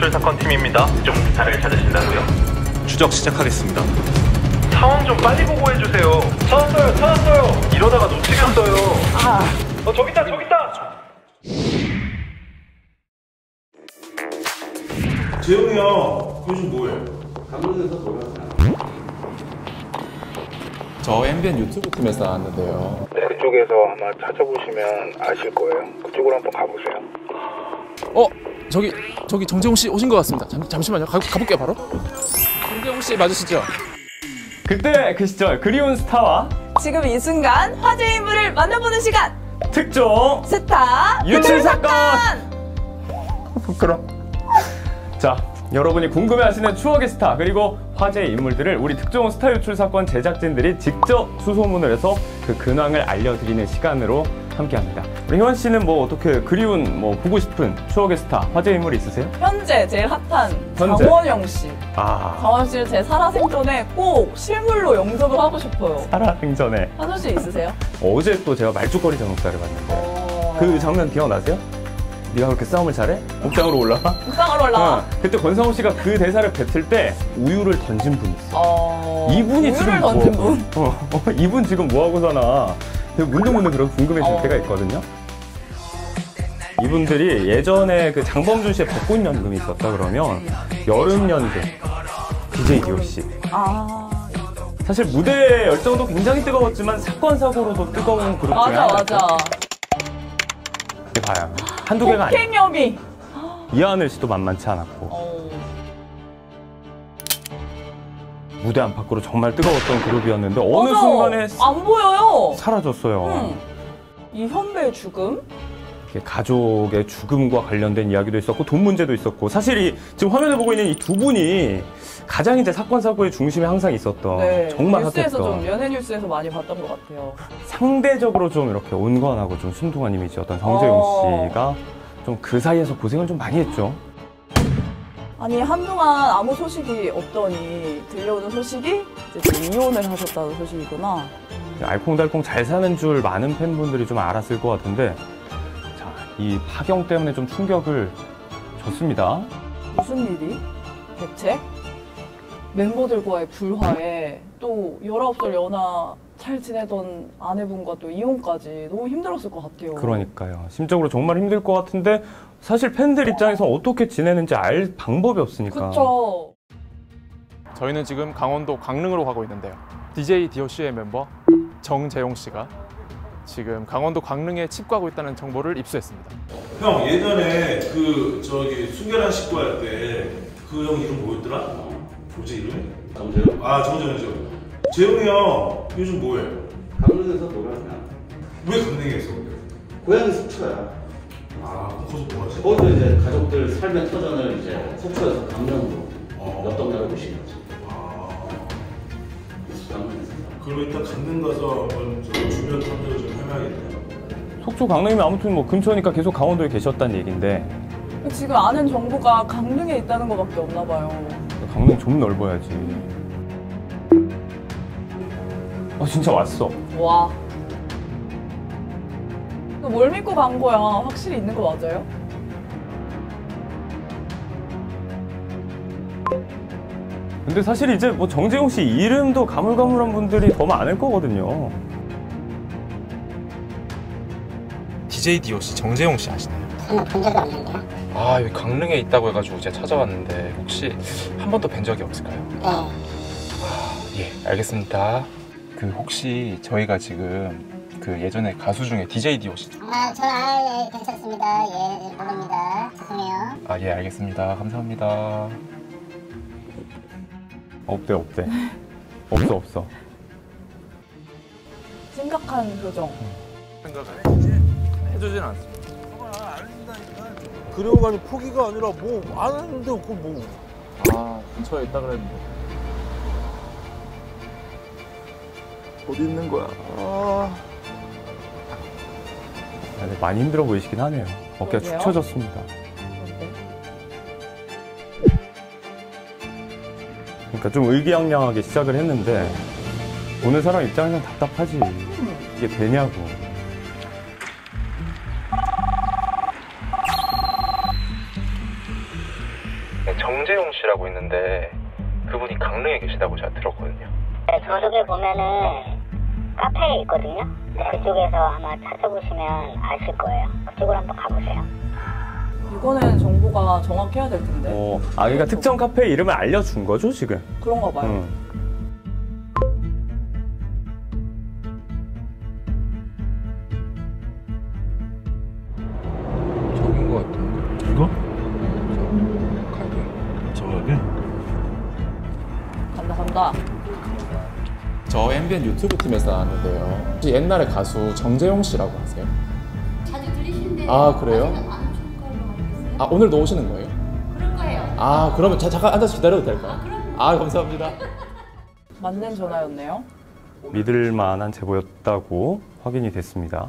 유출 사건 팀입니다. 좀 스타를 찾으신다고요? 추적 시작하겠습니다. 상황 좀 빨리 보고해주세요. 찾았어요. 이러다가 놓치겠어요. 저기 있다. 재용이 형, 요즘 뭐해? 강릉에서 돌아왔어요. 저 MBN 유튜브 팀에서 나왔는데요. 네, 그쪽에서 아마 찾아보시면 아실 거예요. 그쪽으로 한번 가보세요. 저기 정재홍 씨 오신 것 같습니다. 잠시만요. 가볼게요 바로. 정재홍 씨 맞으시죠? 그때 그 시절 그리운 스타와 지금 이 순간 화제의 인물을 만나보는 시간. 특종 스타 유출 사건. 부끄러. 자, 여러분이 궁금해하시는 추억의 스타 그리고 화제의 인물들을 우리 특종 스타 유출 사건 제작진들이 직접 수소문을 해서 그 근황을 알려드리는 시간으로 함께합니다. 우리 희원 씨는 뭐 어떻게 그리운 보고 싶은 추억의 스타 화제의 인물이 있으세요? 현재 제일 핫한 현재? 강원영 씨. 아, 강원영 씨를 제 살아생전에 꼭 실물로 영접을 하고 싶어요. 살아생전에 하실 수 있으세요? 어제 또 제가 말죽거리 장독사를 봤는데 그 장면 기억나세요? 네가 그렇게 싸움을 잘해? 옥상으로 올라와? 옥상으로 올라와. 그때 권상우 씨가 그 대사를 뱉을 때 우유를 던진 분이 있어. 이분이 우유를 지금 던진 분? 이분 지금 뭐 하고 사나 되게 문득문득 그런 궁금해질 때가 있거든요. 이분들이 예전에 그 장범준 씨의 벚꽃 연금이 있었다 그러면 여름 연금 DJ DOC. 사실 무대 열정도 굉장히 뜨거웠지만 사건 사고로도 뜨거운 그룹 중에 맞아. 봐요. 한두 개가 아니에요. 폭행혐의. 이하늘 씨도 만만치 않았고 무대 안팎으로 정말 뜨거웠던 그룹이었는데 어느 맞아. 순간에 안 보여요. 사라졌어요. 이 현배의 죽음? 가족의 죽음과 관련된 이야기도 있었고 돈 문제도 있었고 사실 지금 화면을 보고 있는 이 두 분이 가장 이제 사건 사고의 중심에 항상 있었던 정말 뉴스에서 핫했던 좀 연예 뉴스에서 많이 봤던 것 같아요. 상대적으로 좀 이렇게 온건하고 좀 순둥한 이미지였던 정재용 씨가 좀 그 사이에서 고생을 좀 많이 했죠. 아니 한동안 아무 소식이 없더니 들려오는 소식이 이제 이혼을 하셨다는 소식이구나. 알콩달콩 잘 사는 줄 많은 팬분들이 좀 알았을 것 같은데 자, 이 파경 때문에 좀 충격을 줬습니다. 무슨 일이? 대체? 멤버들과의 불화에 또 19살 연하 잘 지내던 아내분과 또 이혼까지 너무 힘들었을 것 같아요. 그러니까요. 심적으로 정말 힘들 것 같은데 사실 팬들 입장에서 어떻게 지내는지 알 방법이 없으니까. 그쵸. 저희는 지금 강원도 강릉으로 가고 있는데요. DJ DOC의 멤버 정재용 씨가 지금 강원도 강릉에 칩가고 있다는 정보를 입수했습니다. 형, 예전에 순결한 식구 할 때 그 형 이름 뭐였더라? 뭐지 이름이? 정재용? 정재용. 재용이 형, 요즘 뭐해? 강릉에서 돌아왔어요. 왜 강릉에서? 고향이 속초야. 그럼 거기서 뭐 하지? 거기서 이제 가족들 삶의 터전을 이제 속초에서 강릉으로 옆 동네로 오신 거지. 강릉에서. 그럼 일단 강릉 가서 한번 주변 탐색을 좀 해봐야겠네요. 속초 강릉이면 아무튼 근처니까 계속 강원도에 계셨다는 얘긴데 지금 아는 정보가 강릉에 있다는 것밖에 없나 봐요. 강릉 좀 넓어야지. 진짜 왔어. 와. 뭘 믿고 간 거야? 확실히 있는 거 맞아요? 근데 사실 이제 정재용 씨 이름도 가물가물한 분들이 더 많을 거거든요. DJ DOC 정재용 씨 아시나요? 본 적이 없는데요? 여기 강릉에 있다고 해가지고 제가 찾아왔는데 혹시 한 번도 뵌 적이 없을까요? 네. 예, 알겠습니다. 혹시 저희가 지금 예전에 가수 중에 DJ DOC 예, 괜찮습니다. 예, 모릅니다. 죄송해요. 예, 알겠습니다. 감사합니다. 없대. 없어. 심각한 표정. 생각을 해주진 않습니다. 그려가니 포기가 아니라 안 하는데 근처에 있다 그랬는데. 어디 있는 거야? 많이 힘들어 보이시긴 하네요. 어깨가 축 그러게요. 처졌습니다. 그러니까 좀 의기양양하게 시작을 했는데 보는 사람 입장에서는 답답하지. 이게 되냐고. 씨라고 있는데 그분이 강릉에 계시다고 제가 들었거든요. 네, 저쪽에 보면은 카페에 있거든요. 그쪽에서 아마 찾아보시면 아실 거예요. 그쪽으로 한번 가보세요. 이거는 정보가 정확해야 될 텐데. 그러니까 특정 카페 이름을 알려준 거죠, 지금? 그런가 봐요. 저긴 것 같은데. 이거? 가게. 저기? 간다. 저 MBN 유튜브 팀에서 나왔는데요. 혹시 옛날에 가수 정재용 씨라고 아세요? 자주 들리시는데 아, 그래요? 아직은 안 오실 걸로 알고 있어요. 아, 오늘도 오시는 거예요? 그럴 거예요. 아, 그러면 잠깐 앉아서 기다려도 될까요? 감사합니다. 맞는 전화였네요. 믿을 만한 제보였다고 확인이 됐습니다.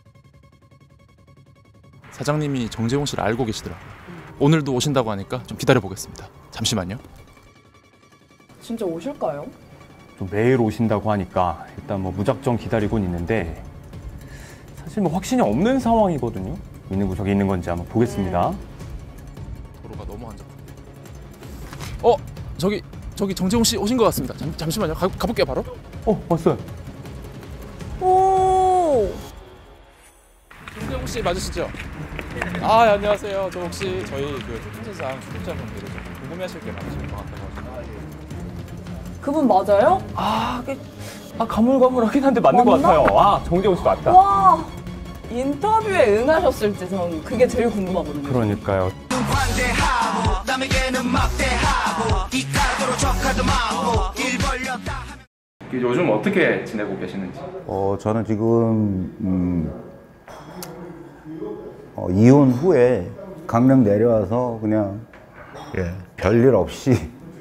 사장님이 정재용 씨를 알고 계시더라고요. 오늘도 오신다고 하니까 좀 기다려 보겠습니다. 잠시만요. 진짜 오실까요? 좀 매일 오신다고 하니까 일단 뭐 무작정 기다리곤 있는데 사실 뭐 확신이 없는 상황이거든요. 있는 구석에 있는 건지 한번 보겠습니다. 도로가 너무 한적한데. 저기 정재용 씨 오신 것 같습니다. 잠시만요. 가볼게요 바로. 왔어요. 오! 정재용 씨 맞으시죠? 안녕하세요. 저 혹시 저희 그 통신사상 구독자분들이 좀 궁금해하실 게 많으실 것 같아가지고. 그분 맞아요? 가물가물하긴 한데 맞는 것 맞나? 같아요. 정재용 씨 맞다. 와! 인터뷰에 응하셨을지 전 그게 제일 궁금하거든요. 그러니까요. 요즘 어떻게 지내고 계시는지? 저는 지금 이혼 후에 강릉 내려와서 그냥 별일 없이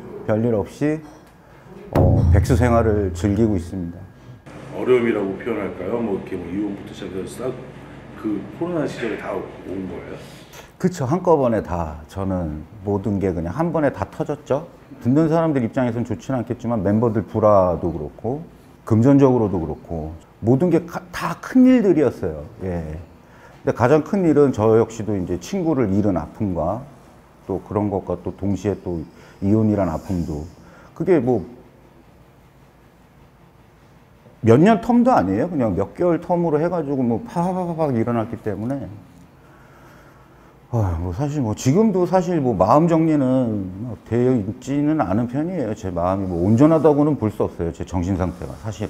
백수 생활을 즐기고 있습니다. 어려움이라고 표현할까요? 뭐 이렇게 이혼부터 시작해서 싹 그 코로나 시절에 다 온 거예요? 그쵸, 한꺼번에 다 저는 모든 게 그냥 한 번에 다 터졌죠. 듣는 사람들 입장에서는 좋지는 않겠지만 멤버들 불화도 그렇고 금전적으로도 그렇고 모든 게 다 큰일들이었어요. 근데 가장 큰 일은 저 역시도 이제 친구를 잃은 아픔과 또 그런 것과 또 동시에 또 이혼이란 아픔도 그게 뭐 몇 년 텀도 아니에요. 그냥 몇 개월 텀으로 해가지고 뭐 파파파박 일어났기 때문에 뭐 사실 뭐 지금도 사실 뭐 마음 정리는 되어 있지는 않은 편이에요. 제 마음이 뭐 온전하다고는 볼 수 없어요. 제 정신 상태가 사실은.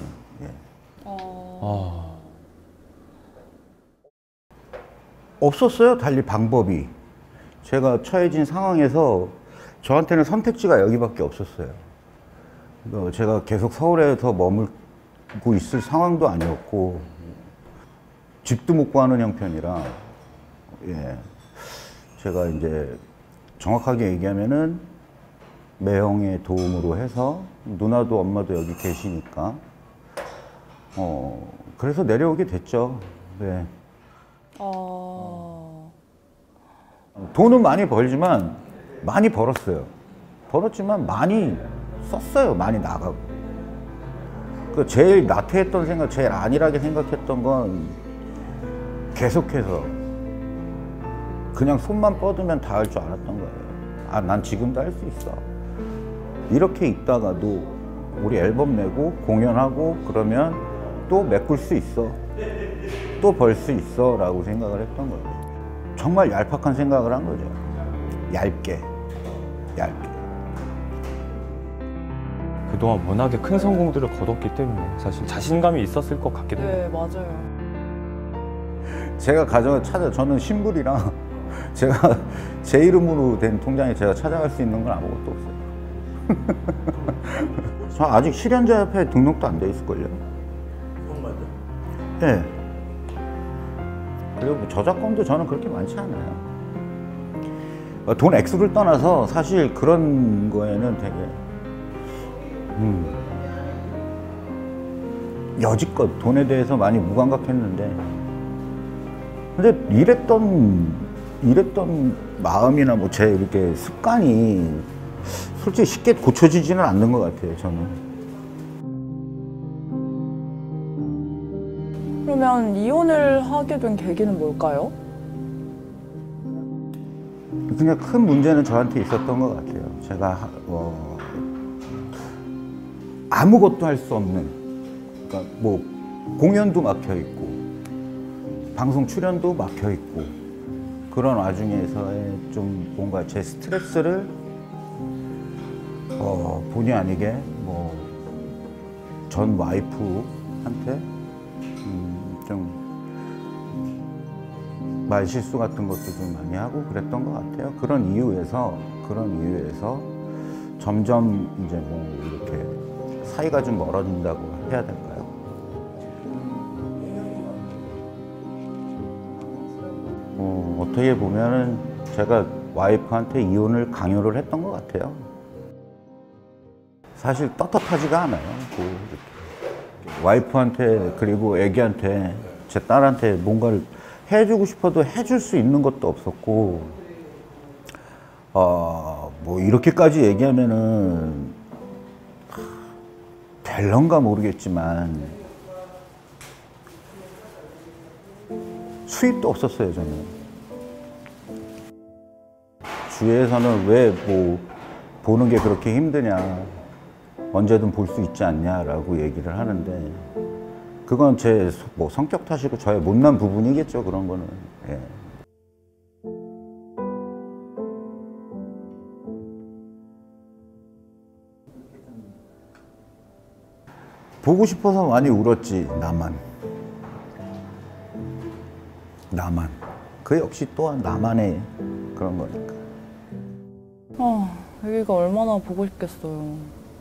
없었어요. 달리 방법이. 제가 처해진 상황에서 저한테는 선택지가 여기밖에 없었어요. 제가 계속 서울에서 머물고 있을 상황도 아니었고 집도 못 구하는 형편이라 제가 이제 정확하게 얘기하면은 매형의 도움으로 해서 누나도 엄마도 여기 계시니까 그래서 내려오게 됐죠. 돈은 많이 벌지만 많이 벌었어요. 벌었지만 많이 썼어요. 많이 나가고. 제일 나태했던 생각, 제일 안일하게 생각했던 건 계속해서 그냥 손만 뻗으면 다 할 줄 알았던 거예요. 난 지금도 할 수 있어. 이렇게 있다가도 우리 앨범 내고 공연하고 그러면 또 메꿀 수 있어. 또 벌 수 있어 라고 생각을 했던 거예요. 정말 얄팍한 생각을 한 거죠. 얇게. 그동안 워낙에 큰 성공들을 거뒀기 때문에 사실 자신감이 있었을 것 같기도 해요. 네, 맞아요. 제가 저는 신불이랑 제가 제 이름으로 된 통장에 제가 찾아갈 수 있는 건 아무것도 없어요. 저 아직 실현자협회에 등록도 안 돼 있을걸요. 네. 그리고 뭐 저작권도 저는 그렇게 많지 않아요. 돈 액수를 떠나서 사실 그런 거에는 되게 여지껏 돈에 대해서 많이 무감각했는데 근데 이랬던 마음이나 뭐 제 이렇게 습관이 솔직히 쉽게 고쳐지지는 않는 것 같아요. 저는. 그러면 이혼을 하게 된 계기는 뭘까요? 그냥 큰 문제는 저한테 있었던 것 같아요. 제가 아무것도 할 수 없는, 그러니까 뭐 공연도 막혀 있고 방송 출연도 막혀 있고 그런 와중에서의 좀 뭔가 제 스트레스를 본의 아니게 뭐 전 와이프한테 좀 말실수 같은 것도 좀 많이 하고 그랬던 것 같아요. 그런 이유에서 점점 이제 뭐 이렇게 사이가 좀 멀어진다고 해야 될까요? 어떻게 보면은 제가 와이프한테 이혼을 강요를 했던 것 같아요. 사실 떳떳하지가 않아요. 이렇게 와이프한테 그리고 애기한테 제 딸한테 뭔가를 해주고 싶어도 해줄 수 있는 것도 없었고, 뭐 이렇게까지 얘기하면은 될런가 모르겠지만 수입도 없었어요, 저는. 주위에서는 왜 뭐 보는 게 그렇게 힘드냐, 언제든 볼 수 있지 않냐라고 얘기를 하는데, 그건 제 뭐 성격 탓이고 저의 못난 부분이겠죠, 그런 거는. 예. 보고 싶어서 많이 울었지, 나만. 그 역시 또한 나만의 그런 거니까. 애기가 얼마나 보고 싶겠어요.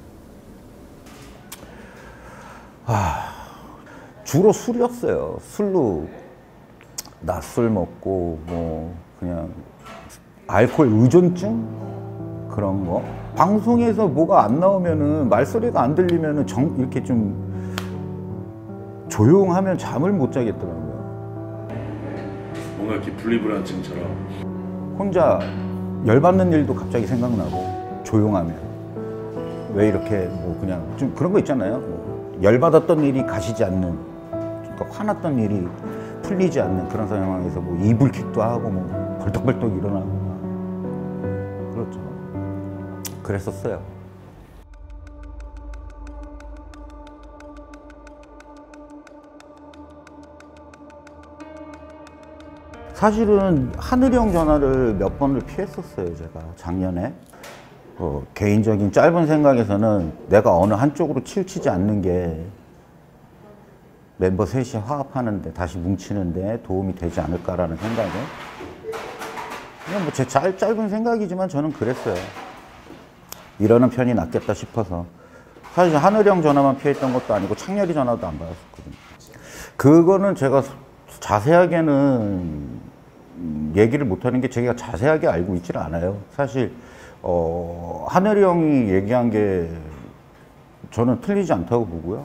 주로 술이었어요. 술로 낮술 먹고 뭐 그냥 알코올 의존증 그런 거. 방송에서 뭐가 안 나오면은, 말소리가 안 들리면은 이렇게 좀 조용하면 잠을 못 자겠더라고요. 뭔가 이렇게 분리불안증처럼. 혼자 열받는 일도 갑자기 생각나고, 조용하면. 왜 이렇게 뭐 그냥 좀 그런 거 있잖아요. 뭐 열받았던 일이 가시지 않는, 또 화났던 일이 풀리지 않는 그런 상황에서 뭐 이불킥도 하고 뭐 벌떡벌떡 일어나고 막 그렇죠. 그랬었어요. 사실은 하늘이 형 전화를 몇 번을 피했었어요, 제가 작년에. 개인적인 짧은 생각에서는 내가 어느 한쪽으로 치우치지 않는 게 멤버 셋이 화합하는데, 다시 뭉치는데 도움이 되지 않을까라는 생각에. 그냥 뭐 제 짧은 생각이지만 저는 그랬어요. 이러는 편이 낫겠다 싶어서. 사실 하늘이 형 전화만 피했던 것도 아니고 창렬이 전화도 안 받았었거든요. 그거는 제가 자세하게는 얘기를 못하는 게, 제가 자세하게 알고 있지는 않아요. 사실 하늘이 형이 얘기한 게 저는 틀리지 않다고 보고요.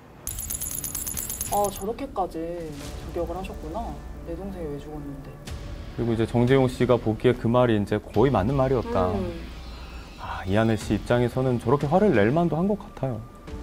저렇게까지 저격을 하셨구나. 내 동생이 왜 죽었는데. 그리고 이제 정재용 씨가 보기에 그 말이 이제 거의 맞는 말이었다. 이하늘 씨 입장에서는 저렇게 화를 낼 만도 한 것 같아요.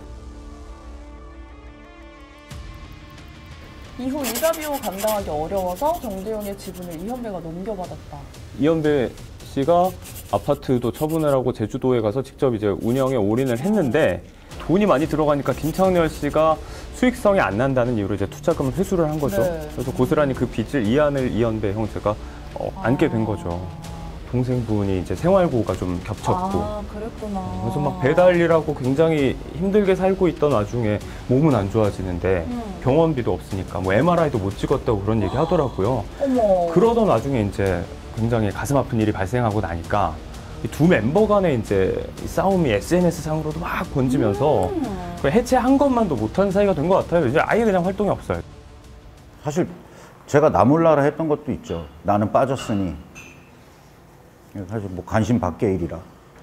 이후 이자 비용 감당하기 어려워서 정재용의 지분을 이현배가 넘겨받았다. 이현배 씨가 아파트도 처분을 하고 제주도에 가서 직접 이제 운영에 올인을 했는데, 돈이 많이 들어가니까 김창렬 씨가 수익성이 안 난다는 이유로 이제 투자금을 회수를 한 거죠. 네. 그래서 고스란히 그 빚을 이하늘, 이현배 형제가 안게 된 거죠. 동생분이 이제 생활고가 좀 겹쳤고. 그랬구나. 그래서 막 배달 일하고 굉장히 힘들게 살고 있던 와중에 몸은 안 좋아지는데 병원비도 없으니까 뭐 MRI도 못 찍었다고 그런 얘기 하더라고요. 어머. 그러던 와중에 이제 굉장히 가슴 아픈 일이 발생하고 나니까 이 두 멤버 간의 이제 이 싸움이 SNS 상으로도 막 번지면서 해체한 것만도 못한 사이가 된 것 같아요. 이제 아예 그냥 활동이 없어요. 사실 제가 나 몰라라 했던 것도 있죠. 나는 빠졌으니. 사실 뭐 관심 밖의 일이라.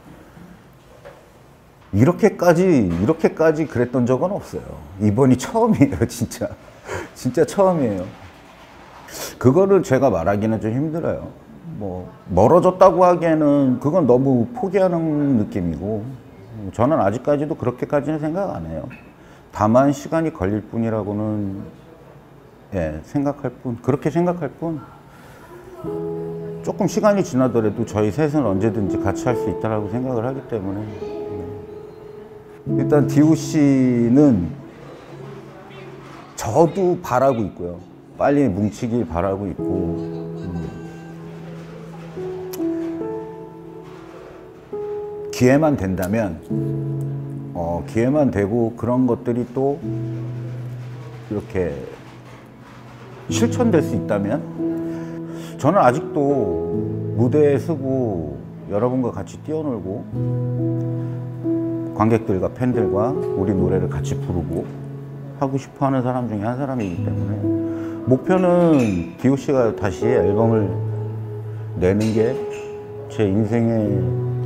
이렇게까지 그랬던 적은 없어요. 이번이 처음이에요, 진짜. 진짜 처음이에요. 그거를 제가 말하기는 좀 힘들어요. 뭐 멀어졌다고 하기에는 그건 너무 포기하는 느낌이고, 저는 아직까지도 그렇게까지는 생각 안 해요. 다만 시간이 걸릴 뿐이라고는 생각할 뿐, 그렇게 생각할 뿐. 조금 시간이 지나더라도 저희 셋은 언제든지 같이 할 수 있다고 생각을 하기 때문에 일단 DOC는 저도 바라고 있고요. 빨리 뭉치길 바라고 있고 기회만 된다면 기회만 되고 그런 것들이 또 이렇게 실천될 수 있다면 저는 아직도 무대에 서고 여러분과 같이 뛰어놀고 관객들과 팬들과 우리 노래를 같이 부르고 하고 싶어하는 사람 중에 한 사람이기 때문에 목표는 DOC가 다시 앨범을 내는 게 제 인생의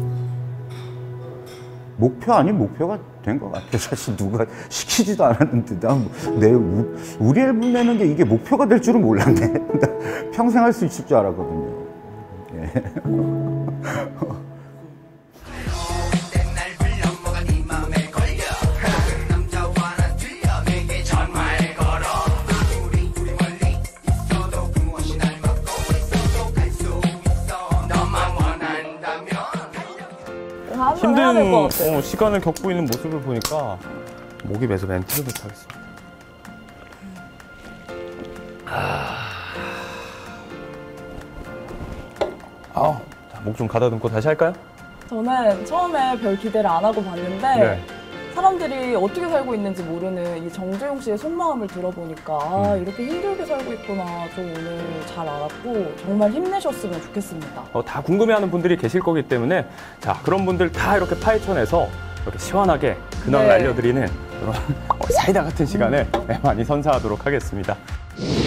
목표 아닌 목표가 된 것 같아요. 사실 누가 시키지도 않았는데 우리 앨범 내는 게 이게 목표가 될 줄은 몰랐네. 평생 할 수 있을 줄 알았거든요. 예. 힘든 시간을 겪고 있는 모습을 보니까 목이 매서 멘트를 못하겠습니다. 목 좀 가다듬고 다시 할까요? 저는 처음에 별 기대를 안 하고 봤는데 네. 사람들이 어떻게 살고 있는지 모르는 이 정재용 씨의 속마음을 들어보니까 이렇게 힘들게 살고 있구나 좀 오늘 잘 알았고 정말 힘내셨으면 좋겠습니다. 다 궁금해하는 분들이 계실 거기 때문에 자 그런 분들 다 이렇게 파헤쳐내서 이렇게 시원하게 근황을 알려드리는 그런 사이다 같은 시간을 많이 선사하도록 하겠습니다.